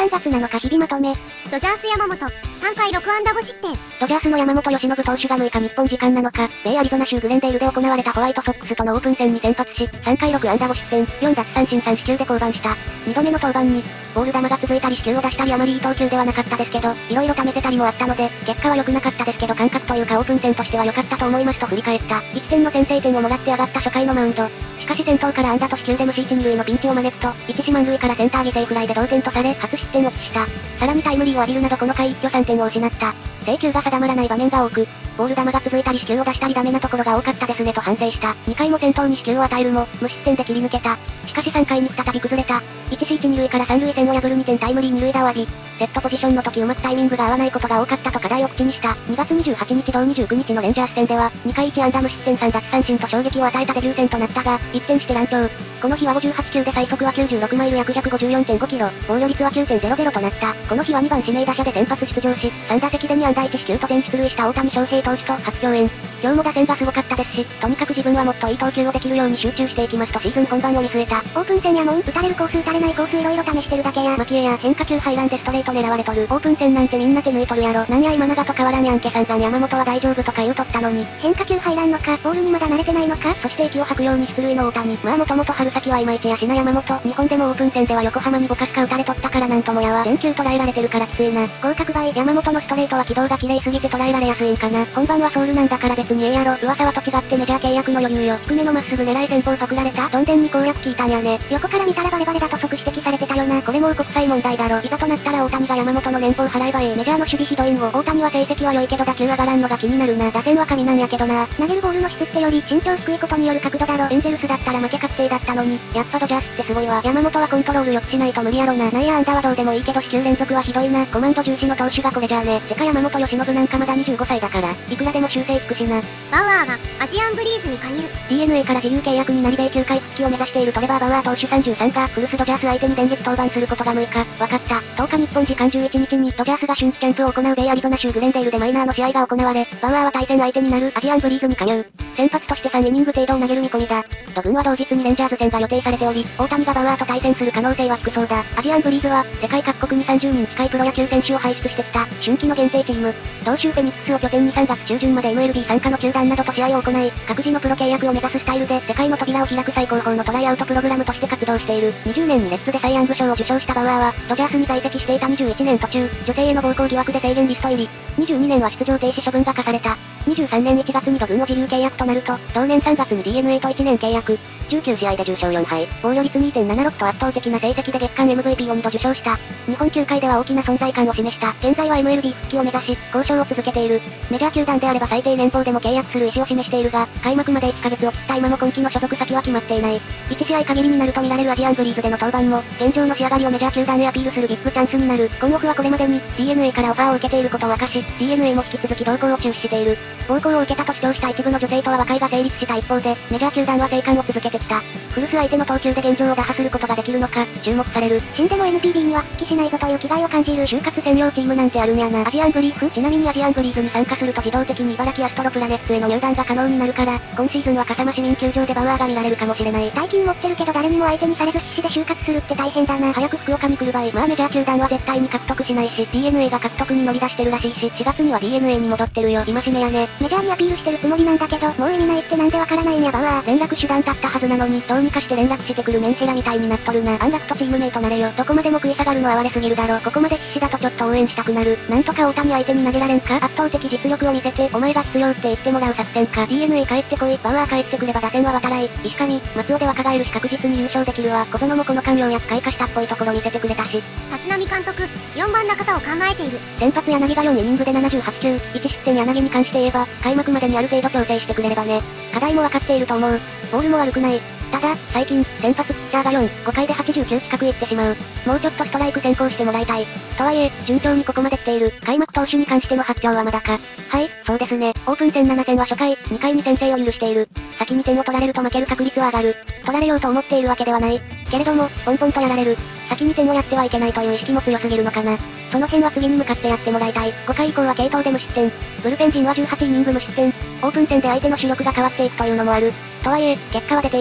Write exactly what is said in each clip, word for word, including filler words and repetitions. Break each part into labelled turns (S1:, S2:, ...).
S1: さんがつなのか日々まとめ。
S2: ドジャース山本、さんかいろく安打ご失点。
S1: ドジャースの山本由伸投手がむいか日本時間なのか、米アリゾナ州グレンデールで行われたホワイトソックスとのオープン戦に先発し、さんかいろく安打ご失点、よん奪三振さん四球で降板した。にどめの登板に、ボール球が続いたり四球を出したりあまりいい投球ではなかったですけど、色々試せたりもあったので、結果は良くなかったですけど感覚というかオープン戦としては良かったと思いますと振り返った。いってんの先制点をもらって上がった初回のマウンド。しかし先頭から安打と四球で無四一二塁のピンチを招くと、一死満塁からセンター犠牲フライで同点とされ、初失点を喫した。さらにタイムリーを浴びるなどこの回一挙さんてんを失った。制球が定まらない場面が多く、ボール球が続いたり四球を出したりダメなところが多かったですねと反省した。にかいも先頭に四球を与えるも、無失点で切り抜けた。しかしさんかいに再び崩れた。一死一二塁から三塁線を破るにてんタイムリー二塁打を浴び、セットポジションの時うまくタイミングが合わないことが多かったと課題を口にした。にがつにじゅうはちにち同にじゅうくにちのレンジャース戦では、にかいいち安打無失点さん奪三振と衝撃を与えたデビュー戦となったが、一転して乱調。この日はごじゅうはちきゅうで最速はきゅうじゅうろくマイル約 ひゃくごじゅうよんてんごキロ、防御率は きゅうてんゼロゼロ となった。この日はにばん指名打者で先発出場し、さん打席でに安打いち四球と全出塁した大谷翔平投手と初共演。今日も打線がすごかったですし、とにかく自分はもっといい投球をできるように集中していきますとシーズン本番を見据えた。 オープン戦やもん、打たれるコース打たれないコース色々試してるだけや。 マキエや変化球入らんでストレート狙われとる。オープン戦なんてみんな手抜いとるやろ。なんや今永と変わらんやんけ散々山本は大丈夫とか言うとったのに。 変化球入らんのか、ボールにまだ慣れてないのか。そして息を吐くように出塁の大谷。まあもともと春先はいまいちやしな山本。日本でもオープン戦では横浜にボカスカ打たれとったからなんともやわ。全球捉えられてるからきついな。合格倍。山本のストレートは軌道が綺麗すぎて捉えられやすいんかな。本番はソウルなんだから別にええやろ。噂はと違ってメジャー契約の余裕よ。低めのまっすぐ狙い戦法パクられた。どんでんに攻略聞いたんやね。横から見たらバレバレだと即指摘されてたよな。これもう国際問題だろ。いざとなったら大谷が山本の年俸払えばええ。メジャーの守備ひどいんを。大谷は成績は良いけど打球上がらんのが気になるな。打線は神なんやけどな。投げるボールの質ってより身長低いことによる角度だろ。エンゼルスだったら負け確定だったのに。やっぱドジャースってすごいわ。山本はコントロール良くしないと無理やろな。内野安打はどうでもいいけど四球連続はひどいな。コマンド重視の投手がこれじゃあね。てか山本由伸なんかまだにじゅうごさいだから、いくらでも修正つくしな。
S2: バウアーがアジアンブリーズに加入。
S1: ディーエヌエー から自由契約になり米球界復帰を目指しているトレバー・バウアー投手さんじゅうさんが古巣ドジャース相手に電撃登板することがむいか、わかった。とおか日本時間じゅういちにちにドジャースが春季キャンプを行う米アリゾナ州グレンデールでマイナーの試合が行われ、バウアーは対戦相手になるアジアンブリーズに加入。先発としてさんイニング程度を投げる見込みだ。土軍は同日にレンジャーズ戦が予定されており、大谷がバウアーと対戦する可能性は低そうだ。アジアンブリーズは、世界各国にさんじゅうにん近いプロ野球選手を輩出してきた、春季の限定チーム。同州フェニックスを拠点にさんがつ中旬まで エムエルビー 参加の球団などと試合を行い、各自のプロ契約を目指すスタイルで世界の扉を開く最高峰のトライアウトプログラムとして活動している。にじゅうねんにレッツでサイヤング賞を受賞したバウアーは、ドジャースに在籍していたにじゅういちねん途中、女性への暴行疑惑で制限リスト入り。にじゅうにねんは出場停止処分が課された。にじゅうさんねんいちがつに土軍を自由契約となると、同年さんがつに ディーエヌエー といちねん契約。じゅうきゅうしあいでじゅうしょうよんはい、防御率 にてんななろく と圧倒的な成績で月間 エムブイピー をにど受賞した。日本球界では大きな存在感を示した。現在は エムエルビー 復帰を目指し、交渉を続けている。メジャー球団であれば最低年俸でも契約する意思を示しているが、開幕までいっかげつを切った今も今季の所属先は決まっていない。いち試合限りになると見られるアジアンブリーズでの登板も、現状の仕上がりをメジャー球団へアピールするビッグチャンスになる。今オフはこれまでに ディーエヌエー からオファーを受けていることを明かし、ディーエヌエー も引き続き動向を注視している。暴行を受けたと主張した一部の女性とは和解が成立した一方で、メジャー球団は静観を続けてきた。古巣相手の投球で現状を打破することができるのか、注目される。死んでも エヌピービー には復帰しないぞという気概を感じる。就活専用チームなんてあるんやな。アジアンブリーフ。ちなみにアジアンブリーズに参加すると自動的に茨城アストロプラネッツへの入団が可能になるから、今シーズンは笠間市民球場でバウアーが見られるかもしれない。大金持ってるけど誰にも相手にされず必死で就活するって大変だな。早く福岡に来る場合、まあメジャー球団は絶対に獲得しないし、ディーエヌエー が獲得に乗り出してるらしいし、しがつには ディーエヌエー に戻ってるよ。今しめやね。メジャーにアピールしてるつもりなんだけど、もう意味ないってなんでわからないんやバウアー。連絡手段だったはずなのに、どうにかして連絡してくるメンヘラみたいになっとるな。アンラックとチームメイトなれよ。どこまでも食い下がるのは哀れすぎるだろ。ここまで必死だとちょっと応援したくなる。なんとか大谷相手に投げられんか。圧倒的実力を見せて、お前が必要って言ってもらう作戦か。ディーエヌエー 帰ってこい。バウアー帰ってくれば打線は渡来。石上、松尾で若返るし確実に優勝できるわ。小園もこの間ようやく開花したっぽいところ見せてくれたし。
S2: 立浪監督、よんばん中田を考えている。
S1: 先発柳がよんイニングでななじゅうはちきゅう、いち失点柳に関して言えば、開幕までにある程度調整してくれればね。課題もわかっていると思う。ボールも悪くない。ただ、最近、先発ピッチャーがよん、ごかいではちじゅうきゅう近くいってしまう。もうちょっとストライク先行してもらいたい。とはいえ、順調にここまで来ている。開幕投手に関しての発表はまだか。はい、そうですね。オープン戦なな戦は初回、にかいに先制を許している。先に点を取られると負ける確率は上がる。取られようと思っているわけではない。けれども、ポンポンとやられる。先に点をやってはいけないという意識も強すぎるのかな。その辺は次に向かってやってもらいたい。ごかい以降は継投で無失点。ブルペン陣はじゅうはちイニング無失点。オープン戦で相手の主力が変わっていくというのもある。とはいえ、結果は出ている。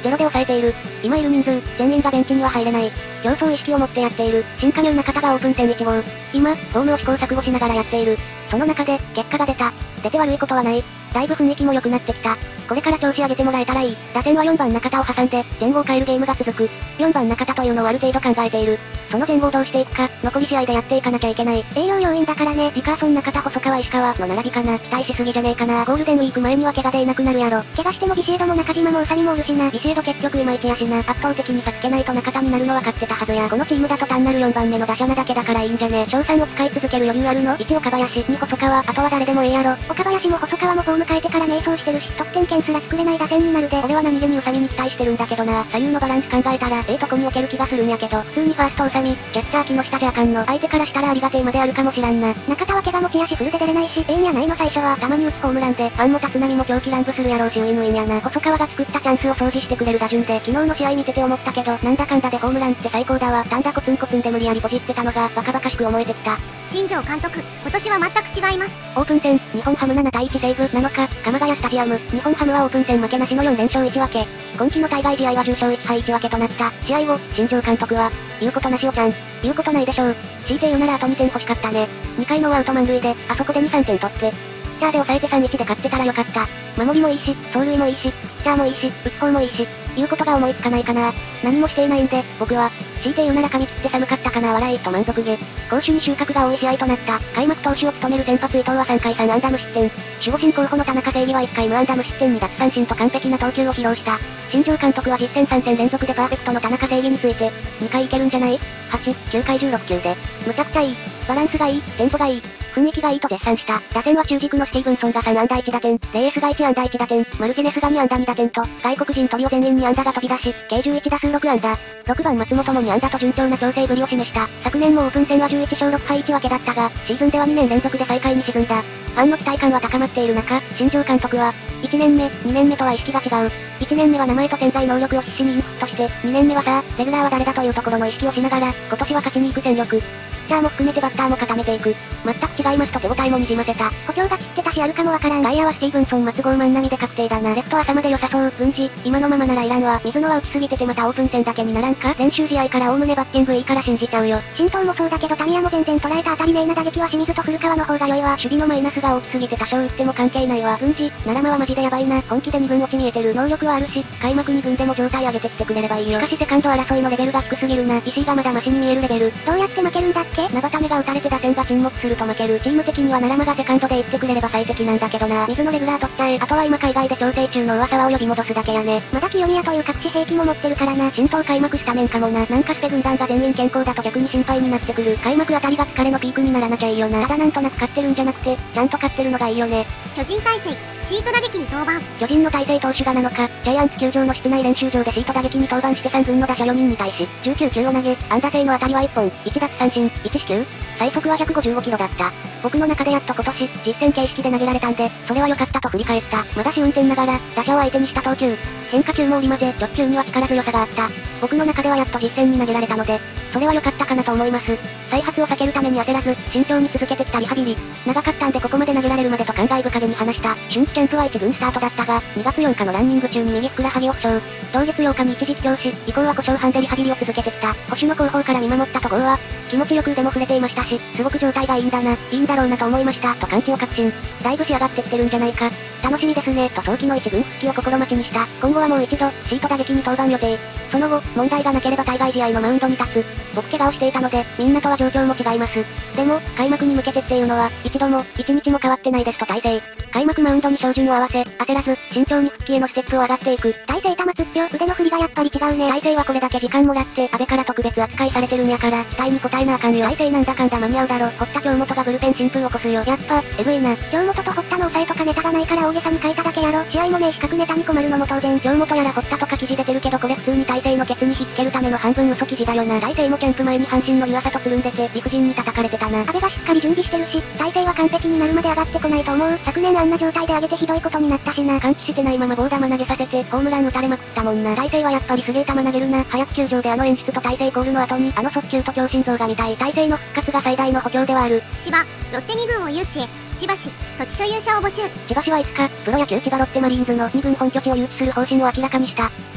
S1: ゼロで抑えている。今いる人数、全員がベンチには入れない。競争意識を持ってやっている。新加入中田がオープン戦いち号。今、フォームを試行錯誤しながらやっている。その中で、結果が出た。出て悪いことはない。だいぶ雰囲気も良くなってきた。これから調子上げてもらえたらいい。打線はよんばん中田を挟んで、前後を変えるゲームが続く。よんばん中田というのをある程度考えている。その前後をどうしていくか、残り試合でやっていかなきゃいけない。
S2: 栄養要員だからね。
S1: ディカーソン中田細川石川の並びかな。期待しすぎじゃねえかな。ゴールデンウィーク前には怪我でいなくなるやろ。
S2: 怪我してもビシエドも中島も宇佐美もおるしな。
S1: ビシエド結局いまいちやしな。圧倒的に差つけないと中田になるのは勝ってたはずや。このチームだと単なるよんばんめの打者なだけだからいいんじゃね。賞賛を使い続ける余裕あるの。いち岡林、に細川、あとは誰でもええやろ。
S2: 岡林も細川もフォーム変えてから迷走してるし、得点圏すら作れない打線になるで。
S1: 俺は何気に宇佐美に期待してるんだけどな。左右のバランス考えたら、ええとこに置ける気がするんやけど、普通にファースト宇佐美、キャッチャー木下じゃあかんの。相手からしたらありがてえまであるかもしらんな。
S2: 中田は怪我持ちやしフルで出れないし、ええんやないの最初は。
S1: たまに打つホームランで、ファンも立浪も狂気乱舞するやろうしウィンウィンやな。細川が作ったチャンスを掃除してくれる打順で、昨日の試合見てて思ったけど、なんだかんだでホームランって最高だわ。単打コツンコツンで無理やりポジってたのが、バカバカしく思えてきた。
S2: 新庄監督、今年は全く違います。
S1: オープン戦、日本ハムななたいいちセーブなのか、鎌ヶ谷スタジアム、日本ハムはオープン戦負けなしのよんれんしょういち分け。今季の対外試合はじゅうしょういちはいいち分けとなった。試合後、新庄監督は、言うことなしおちゃん。言うことないでしょう。強いて言うならあとにてん欲しかったね。にかいのアウト満塁で、あそこでに、さんてん取って。ピッチャーで抑えてさんいちで勝ってたらよかった。守りもいいし、走塁もいいし、ピッチャーもいいし、打つ方もいいし、言うことが思いつかないかな。何もしていないんで、僕は、強いて言うなら髪切って寒かったかな笑いと満足げ。攻守に収穫が多い試合となった。開幕投手を務める先発伊藤はさんかいさん安打無失点。守護神候補の田中正義はいっかい無安打無失点に奪三振と完璧な投球を披露した。新庄監督は実戦さんせん連続でパーフェクトの田中正義について、にかいいけるんじゃない ?はち、きゅうかいじゅうろっきゅうで。むちゃくちゃいい。バランスがいい、テンポがいい。雰囲気がいいと絶賛した。打線は中軸のスティーブンソンがさん安打いち打点、レイエスがいち安打いち打点、マルティネスがに安打に打点と、外国人トリオ全員に安打が飛び出し、計じゅういち打数ろく安打。ろくばん松本もに安打と順調な調整ぶりを示した。昨年もオープン戦はじゅういちしょうろくはいいち分けだったが、シーズンではにねん連続で最下位に沈んだ。ファンの期待感は高まっている中、新庄監督は、いちねんめ、にねんめとは意識が違う。いちねんめは名前と潜在能力を必死にインプットして、にねんめはさあ、レギュラーは誰だというところの意識をしながら、今年は勝ちに行く戦力。ピッチャーも含めてバッターも固めていく。全く違いますと手応えもにじませた。
S2: 補強が切ってたしあるかもわからん。
S1: 外野はスティーブンソン松郷万波で確定だな。レフトは朝まで良さそう。分児、今のままならいらんわ。水野は打ちすぎててまたオープン戦だけにならんか。練習試合からおおむねバッティングいいから信じちゃうよ。
S2: 新藤もそうだけどタミヤも全然捉えた当たりめいな打撃は清水と古川の方が良いわ。
S1: 守備のマイナスが大きすぎて多少打っても関係ないわ。分児、奈良間はマジでやばいな。本気でに軍落ち見えてる。能力はあるし、開幕に軍でも状態上げてきてくれればいいよ。しかしセカンド争いのレベルが低すぎるな。石井がまだマシに見えるレベル。
S2: どうやって負けるんだっけ？
S1: 長為が打たれて打線が沈黙すると負ける。チーム的には奈良間がセカンドで行ってくれれば最適なんだけどな。水のレギュラー取っちゃえ。あとは今海外で調整中の噂はを呼び戻すだけやね。
S2: まだ清宮という隠し兵器も持ってるからな。
S1: 新党開幕スタメンかもな。なんかスペ軍団が全員健康だと逆に心配になってくる。開幕あたりが疲れのピークにならなきゃいいよな。ただなんとなく勝ってるんじゃなくて、ちゃんと勝ってるのがいいよね。
S2: 巨人体制、シート打撃に登板。
S1: 巨人の大勢投手がなのか、ジャイアンツ球場の室内練習場でシート打撃に登板してさん軍の打者よにんに対し、じゅうきゅうきゅうを投げ、安打性の当たりはいっぽん、いち奪三振、いち四球。最速はひゃくごじゅうごキロだった。僕の中でやっと今年、実戦形式で投げられたんで、それは良かったと振り返った。まだ試運転ながら、打者を相手にした投球。変化球も織り交ぜ、直球には力強さがあった。僕の中ではやっと実戦に投げられたので、それは良かったかなと思います。再発を避けるために焦らず、慎重に続けてきたリハビリ。長かったんでここまで投げられるまでと感慨深げに話した。春季キャンプはいち軍スタートだったが、にがつようかのランニング中に右ふくらはぎを負傷。同月ようかに一時帰郷し、以降は故障班でリハビリを続けてきた。保守の後方から見守ったところは、気持ちよく腕も触れていましたし、すごく状態がいいんだな、いいんだろうなと思いました、と感知を確信。だいぶ仕上がってきてるんじゃないか。楽しみですね、と早期の一軍復帰を心待ちにした。今後はもう一度、シート打撃に登板予定。その後、問題がなければ対外試合のマウンドに立つ。僕怪我をしていたので、みんなとは状況も違います。でも、開幕に向けてっていうのは、一度も、一日も変わってないですと大勢。開幕マウンドに照準を合わせ、焦らず、慎重に復帰へのステップを上がっていく。
S2: 大勢玉つっぴょ、腕の振りがやっぱり違うね。
S1: 大勢はこれだけ時間もらって、安倍から特別扱いされてるんやから、期待に応えなあかんよ。大勢なんだかんだ間に合うだろ。堀田京本がブルペン新風起こすよ。やっぱ、エグいな。
S2: 京本と堀田の抑えとかネタがないから大げさに書いただけやろ。試合もねえ資格ネタに困るのも当然。
S1: 京本やら堀田とか記事出てるけどこれ普通に大勢のケツに引っつけるための半分嘘記事だよな。大勢もキャンプ前に阪神の湯浅とつるんでて、理不尽に叩かれてたな。
S2: 安倍がしっかり準備してるし、大勢は完璧になるまで上がってこないと思う。昨年あんな状態で上げてひどいことになったしな。
S1: 換気してないまま棒玉投げさせて、ホームラン打たれまくったもんな。大勢はやっぱりすげえ球投げるな。早く球場であの演出と大勢コールの後に、あの速球と強心臓が見たい。大勢の復活が最大の補強ではある。
S2: 千葉、ロッテに軍を誘致へ。千葉市、土地所有者を募集。
S1: 千葉市はいつか、プロ野球千葉ロッテマリーンズのに軍本拠地を誘致する方針を明らかにした。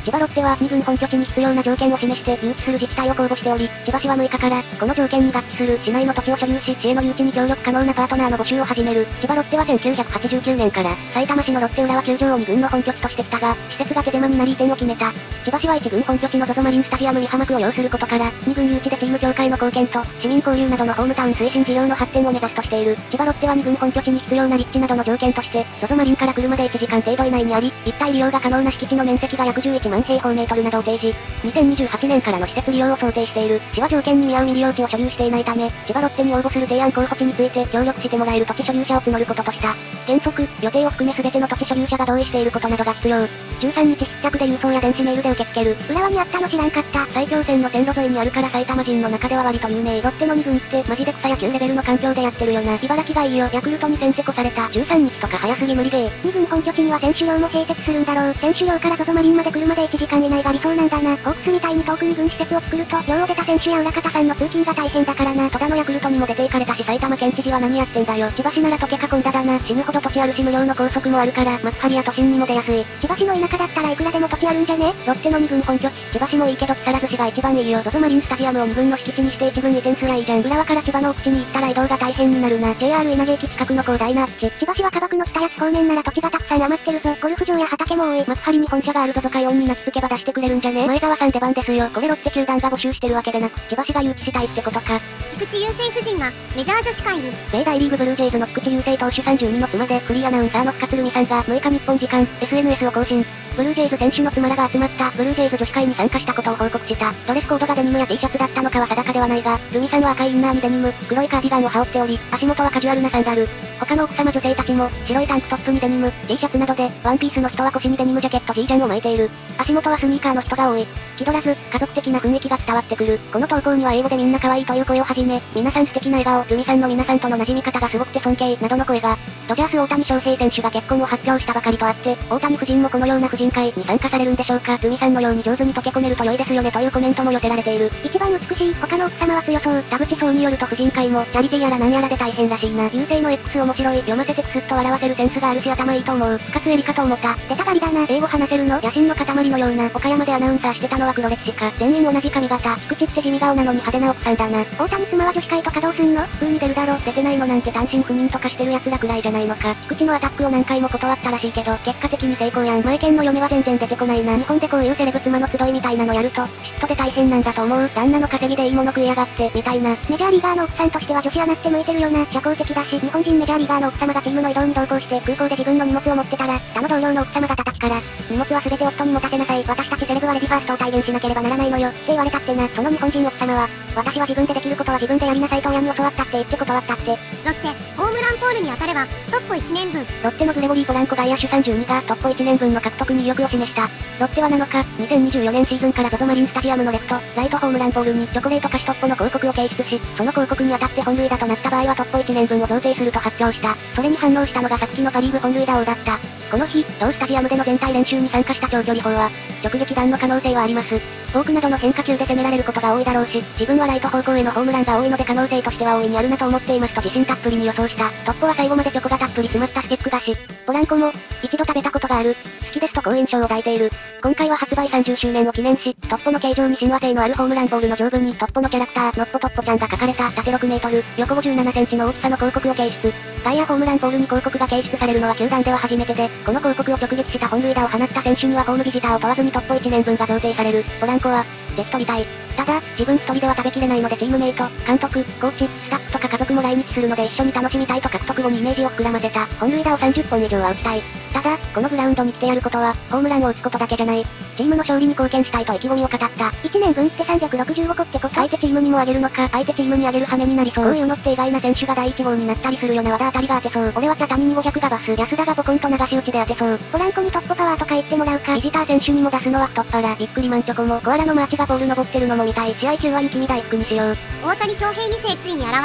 S1: 千葉ロッテはに軍本拠地に必要な条件を示して誘致する自治体を公募しており、千葉市はむいかから、この条件に合致する市内の土地を所有し、市への誘致に協力可能なパートナーの募集を始める。千葉ロッテはせんきゅうひゃくはちじゅうきゅうねんから、埼玉市のロッテ浦和球場をに軍の本拠地としてきたが、施設が手狭になり移転を決めた。千葉市はいち軍本拠地の ゾゾ マリンスタジアム美浜区を擁することから、に軍誘致でチーム協会の貢献と、市民交流などのホームタウン推進事業の発展を目指すとしている。千葉ロッテはに軍本拠地に必要な立地などの条件として、ゾゾ マリンから車でいちじかん程度以内にあり、一体利用が可能な敷地の面積が約じゅういちまん平方メートルなどを提示。にせんにじゅうはちねんからの施設利用を想定している。市は条件に見合う未利用地を所有していないため、千葉ロッテに応募する提案候補地について協力してもらえる土地所有者を募ることとした。原則、予定を含め全ての土地所有者が同意していることなどが必要。じゅうさんにち必着で郵送や電子メールで受け付ける。
S2: 浦和にあったの知らんかった。
S1: 埼京線の線路沿いにあるから埼玉人の中では割と有名。ロッテのに軍ってマジで草野球レベルの環境でやってるよな。茨城がいいよ。ヤクルトにせんてこされた。じゅうさんにちとか早すぎ無理で。
S2: に軍本拠地には選手寮も併設するんだろう。選手寮から ゾゾ マリンまで車でいちじかん以内が理想なんだな。ホークスみたいに遠くに軍施設を作ると、寮を出た選手や裏方さんの通勤が大変だからな。
S1: 戸田のヤクルトにも出て行かれたし埼玉県知事は何やってんだよ。千葉市なら溶け囲んだだな。死ぬほど土地あるし無料の高速もあるから、幕張や都心にも出やすい。
S2: 千葉市の田舎だったらいくらでも土地あるんじゃね？
S1: ロッテのに軍本拠地、千葉市もいいけど木更津市が一番いいよ。ゾゾ マリンスタジアムをに軍の敷地にしていち軍移転すりゃいいじゃん。浦和から千葉の奥地に行ったら移動が大変になるな。ジェイアール 稲毛駅近くの広大なあっち。
S2: 千葉市は砂漠の下やつ方面なら土地がたくさん余ってるぞ。ゴルフ場や畑も多い。
S1: 幕張に本社があるぞとかよんに泣きつけば出してくれるんじゃね？前澤さん出番ですよ。これロッテ球団が募集してるわけでなく、千葉市が誘致したいってことか。
S2: 菊池雄星夫人がメジャー女子会に。
S1: 米大リーグブルージェイズの菊池雄星投手さんじゅうにの妻でフリーアナウンサーの深津留美さんがむいか日本時間 エスエヌエス を更新。ブルージェイズ選手の妻らが集まったブルージェイズ女子会に参加したことを報告した。ドレスコードがデニムや T シャツだったのかは定かではないが、ルミさんは赤いインナーにデニム、黒いカーディガンを羽織っており、足元はカジュアルなサンダル。他の奥様女性たちも、白いタンクトップにデニム、T シャツなどで、ワンピースの人は腰にデニムジャケット G ジャンを巻いている。足元はスニーカーの人が多い。気取らず、家族的な雰囲気が伝わってくる。この投稿には英語でみんな可愛いという声をはじめ、皆さん素敵な笑顔、ルミさんの皆さんとの馴染み方がすごくて尊敬、などの声が。ドジャース大谷翔平選手が結婚を発表したばかりとあって、大谷夫人もこのような夫人会に参加されるんでしょうか。ルミさんのように上手に溶け込めると良いですよねというコメントも寄せられている。
S2: 一番美しい、他の奥様は強そう。
S1: 田淵荘によると夫人会も、チャリティーやらなんやらで大変らしいな。優勢の X 面白い、読ませてクスッと笑わせるセンスがあるし頭いいと思う。かつエリかと思った。
S2: 出たがりだな。
S1: 英語話せるの野心の塊のような。岡山でアナウンサーしてたのは黒歴史か。全員同じ髪型。菊池って地味顔なのに派手な奥さんだな。
S2: 大谷妻は女子会とかどうすんの？
S1: 普通に出るだろ。出てないのなんて単身赴任とかしてる奴らくらいじゃないのか。菊池のアタックを何回も断ったらしいけど、結果的に成功やん。前県の嫁は全然出てこないな。日本でこういうセレブ妻の集いみたいなのやると、嫉妬で大変なんだと思う。旦那の稼ぎでいいもの食いやがって、みたいな。
S2: メジャーリーガーの奥さんとしては女子アナって向いてるよな。社交的だし、日本人メジャーリーガーの奥様がチームの移動に同行して空港で自分の荷物を持ってたら、他の同僚の奥様が叩きから、荷物は全て夫に持たせなさい。私たちセレブはレディファーストを体現しなければならないのよ。って言われたってな。その日本人奥様は、私は自分でできることは自分でやりなさいと親に教わったって言って断ったって。ロッテ、ホームランポールに当たれば、トッポいちねんぶん。
S1: ロッテのグレゴリー・ポランコ外野手さんじゅうにがトッポいちねんぶんの獲得に意欲を示した。ロッテはなのか、にせんにじゅうよねんシーズンから ゾゾ マリンスタジアムのレフト、ライトホームランポールにチョコレート菓子トッポの広告を掲出し、その広告に当たって本塁打となった場合はトッポいちねんぶんを贈呈すると発表した。それに反応したのがさっきのパリーグ本塁打王だった。この日、同スタジアムでの全体練習に参加した長距離砲は、直撃弾の可能性はあります。フォークなどの変化球で攻められることが多いだろうし、自分はライト方向へのホームランが多いので可能性としては大いにあるなと思っていますと自信たっぷりに予想した。トッポは最後までチョコがたっぷり詰まったスティック菓子。ポランコも、一度食べたことがある。好きですと好印象を抱いている。今回は発売さんじゅっしゅうねんを記念し、トッポの形状に親和性のあるホームランボールの上部にトッポのキャラクター、ノッポトッポちゃんが書かれた縦ろくメートル、横ごじゅうななセンチの大きさの広告を掲出。外野ホームランボールに広告が掲出されるのは球団では初めてで、この広告を直撃した本塁打を放った選手にはホームビジターを問わずにトッポいちねんぶんが贈呈される。ポランコは、ぜひ取りたい。ただ、自分一人では食べきれないのでチームメイト、監督、コーチ、スタッフとか家族も来日するので一緒に楽しみたいと獲得後にイメージを膨らませた。本塁打をさんじゅっぽん以上は打ちたい。ただ、このグラウンドに来てやることは、ホームランを打つことだけじゃない。チームの勝利に貢献したいと意気込みを語った。
S2: いちねんぶんってさんびゃくろくじゅうごこってこと？
S1: 相手チームにもあげるのか、相手チームにあげる羽目になりそう。こういうのって意外な選手がだいいち号になったりするよな。和田あたりが当てそう。俺は茶谷にごひゃくがバス。安田がポコンと流し打ちで当てそう。
S2: ポランコにトッポパワーとか言ってもらうか。
S1: ビジター選手にも出すのは太っ腹。ビックリマンチョコも、コアラのマーチがボール登ってるのも見たい。試合中は雪見大福にしよう。
S2: 大谷翔平に世ついに現る。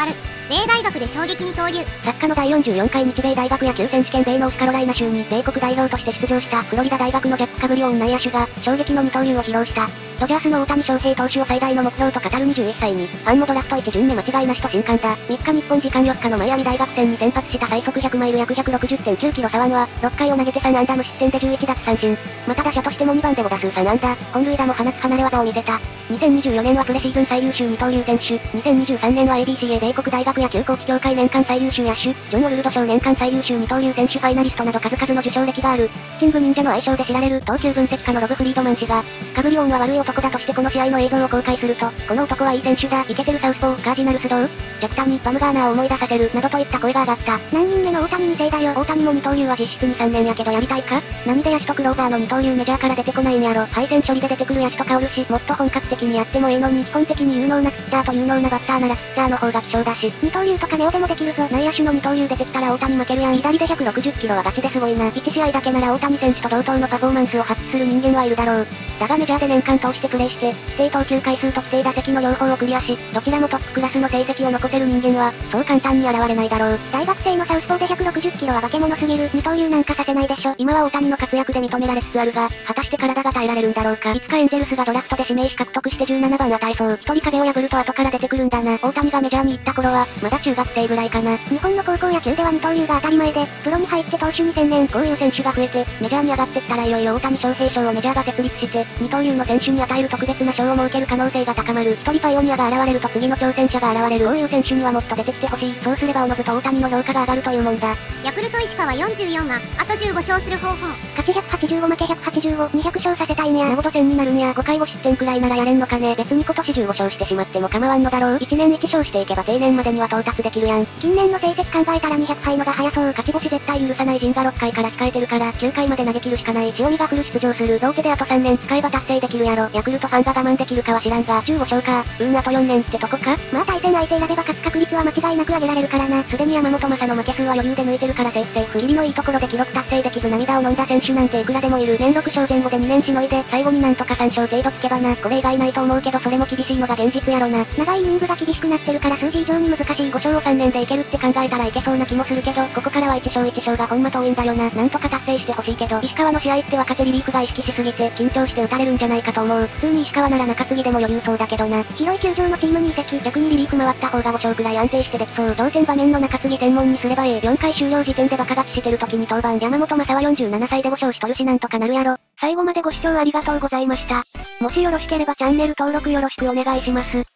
S2: 米大学で衝撃に登竜。
S1: 作家のだいよんじゅうよんかい日米大学野球選手権米ノースカロライナ州に米国代表として出場したフロリダ大学のジャック・カブリオン内野手が衝撃の二刀流を披露した。ドジャースの大谷翔平投手を最大の目標と語るにじゅういっさいに、ファンもドラフトいち巡目間違いなしと新刊だ。みっか日本時間よっかのマイアミ大学戦に先発した最速ひゃくマイル約 ひゃくろくじゅってんきゅうキロ左腕は、ろっかいを投げてさん安打無失点でじゅういち奪三振。また打者としてもにばんでご打数さん安打、本塁打も放つ離れ技を見せた。にせんにじゅうよねんはプレシーズン最優秀二刀流選手、にせんにじゅうさんねんは エービーシーエー 米国大学野球後期協会年間最優秀野手、ジョン・オルルド賞年間最優秀二刀流選手ファイナリストなど数々の受賞歴がある。ピッチング忍者の愛称で知られる投球分析家のロブ・フリードマン氏が、カブリオンは悪い男だとしてこの試合の映像を公開すると、この男はいい選手だ、イケてるサウスポー、カージナルスどうジャクタにバムガーナーを思い出させる、などといった声が上がった。
S2: 何人目の大谷にせいだよ。
S1: 大谷も二刀流は実質にさんねんやけどやりたいか？何で野手とクローザーの二刀流メジャーから出てこないんやろ。配線処理で出てくる野手とかおるし、もっと本格的にやってもええのに、基本的に有能なピッチャーと有能なバッターならピッチャーの方が貴重だし、
S2: 二刀流とかネオでもできるぞ。
S1: 内野手の二刀流出てきたら大谷負けるやん。左でひゃくろくじゅっキロはガチですごいな。いち試合だけなら大谷選手と同等のパフォーマンスを発揮する人間はいるだろう。だがメジャーで年間通してプレイして、規定投球回数と規定打席の両方をクリアし、どちらもトップクラスの成績を残せる人間は、そう簡単に現れないだろう。
S2: 大学生のサウスポーでひゃくろくじゅっキロは化け物すぎる。二刀流なんかさせないでしょ。
S1: 今は大谷の活躍で認められつつあるが、果たして体が耐えられるんだろうか。いつかエンゼルスがドラフトで指名視獲得してじゅうななばん与えそう。一人壁を破ると後から出てくるんだな。大谷がメジャーに行った頃は、まだ中学生ぐらいかな。
S2: 日本の高校野球では二刀流が当たり前で、プロに入って投手に専念。
S1: こういう選手が増えて、メジャーに上がってきたらいよいよ大谷翔平賞をメジャーが設立して、二刀流の選手に与える特別な賞を設ける可能性が高まる。一人パイオニアが現れると次の挑戦者が現れる。こういう選手にはもっと出てきてほしい。そうすればおのずと大谷の評価が上がるというもんだ。
S2: ヤクルト石川よんじゅうよんが、あとじゅうご勝する方法。勝ちひゃくはちじゅうご負けひゃくはちじゅうご、にひゃく勝させたいんや。
S1: なほど戦になるんや。ごかいご失点くらいならやれんのかね。別に今年じゅうご勝してしまっても構わんのだろう。いちねんいち勝していけば定年までには到達できるやん。
S2: 近年の成績考えたらにひゃくはいのが早そう。
S1: 勝ち星絶対許さない陣がろっかいから控えてるから、きゅうかいまで投げ切るしかない。塩見がフル出場する。ローテであとさんねん使えば達成できるやろ。ヤクルトファンが我慢できるかは知らんが、じゅうご勝か。うん、あとよねんってとこか。
S2: まあ対戦相手選べば勝つ確率は間違いなく上げられるからな。
S1: すでに山本昌の負け数は余裕で抜いてるからセーフセーフ。ギリのいいところで記録達成できず涙を飲んだ選手なんていくらでもいる。年ろく勝前後でにねんしのいで、最後になんとかさん勝程度つけばな。これ以外ないと思うけどそれも厳しいのが現実やろな。
S2: 長いイニングが厳しくなってるから数字以上に難しい。
S1: ご勝をさんねんでいけるって考えたらいけそうな気もするけど、ここからはいち勝いち勝がほんま遠いんだよな。なんとか達成してほしいけど、石川の試合って若手リリーフが意識しすぎて、緊張して打たれるんじゃないかと思う。普通に石川なら中継ぎでも余裕そうだけどな。
S2: 広い球場のチームに移籍。
S1: 逆にリリーフ回った方がご勝くらい安定してできそう。同点場面の中継ぎ専門にすればええ。よんかい終了時点でバカ勝ちしてる時に登板。山本昌はよんじゅうななさいでご勝しとるしなんとかなるやろ。最後までご視聴ありがとうございました。もしよろしければチャンネル登録よろしくお願いします。